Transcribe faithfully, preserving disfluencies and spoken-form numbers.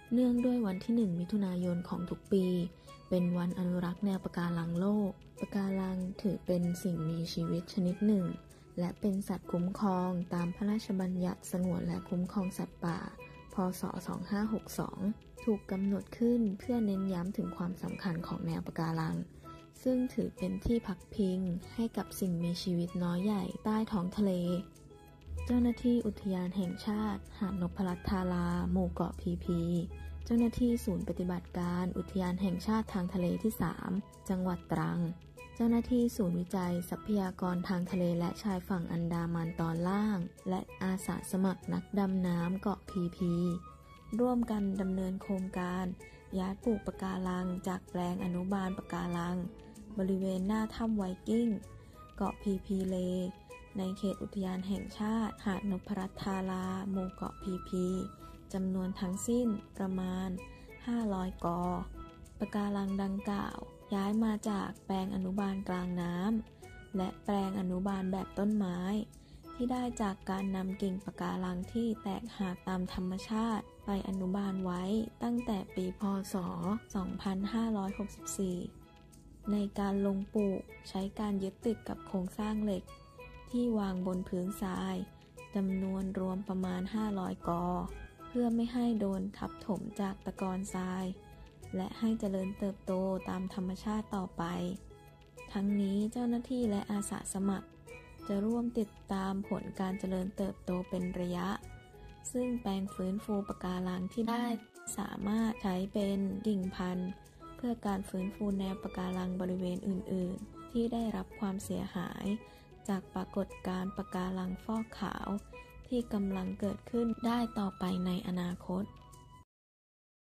เนื่องด้วยวันที่หนึ่งมิถุนายนของทุกปีเป็นวันอนุรักษ์แนวปะการังโลกปะการังถือเป็นสิ่งมีชีวิตชนิดหนึ่งและเป็นสัตว์คุ้มครองตามพระราชบัญญัติสงวนและคุ้มครองสัตว์ป่าพ.ศ. สองพันห้าร้อยหกสิบสองถูกกำหนดขึ้นเพื่อเน้นย้ำถึงความสำคัญของแนวปะการังซึ่งถือเป็นที่พักพิงให้กับสิ่งมีชีวิตน้อยใหญ่ใต้ท้องทะเลเจ้าหน้าที่อุทยานแห่งชาติหาดนพรัตน์ธาราหมู่เกาะพีพีเจ้าหน้าที่ศูนย์ปฏิบัติการอุทยานแห่งชาติทางทะเลที่สามจังหวัดตรังเจ้าหน้าที่ศูนย์วิจัยทรัพยากรทางทะเลและชายฝั่งอันดามันตอนล่างและอาสาสมัครนักดำน้ำเกาะพีพีร่วมกันดำเนินโครงการย้ายปลูกปะการังจากแปลงอนุบาลปะการังบริเวณหน้าถ้ำไวกิ้งเกาะพีพีเลในเขตอุทยานแห่งชาติหาดนพรัตน์ธาราหมู่เกาะพีพีจำนวนทั้งสิ้นประมาณห้าร้อยกอปะการังดังกล่าวย้ายมาจากแปลงอนุบาลกลางน้ำและแปลงอนุบาลแบบต้นไม้ที่ได้จากการนำกิ่งปะการังที่แตกหักตามธรรมชาติไปอนุบาลไว้ตั้งแต่ปีพ.ศ. สองพันห้าร้อยหกสิบสี่ในการลงปลูกใช้การยึดติดกับโครงสร้างเหล็กที่วางบนพื้นทรายจำนวนรวมประมาณห้าร้อยกอเพื่อไม่ให้โดนทับถมจากตะกอนทรายและให้เจริญเติบโตตามธรรมชาติต่อไปทั้งนี้เจ้าหน้าที่และอาสาสมัครจะร่วมติดตามผลการเจริญเติบโตเป็นระยะซึ่งแปลงฟื้นฟูปะการังที่ได้สามารถใช้เป็นกิ่งพันธุ์เพื่อการฟื้นฟูแนวปะการังบริเวณอื่นๆที่ได้รับความเสียหายจากปรากฏการณ์ปะการังฟอกขาวที่กำลังเกิดขึ้นได้ต่อไปในอนาคต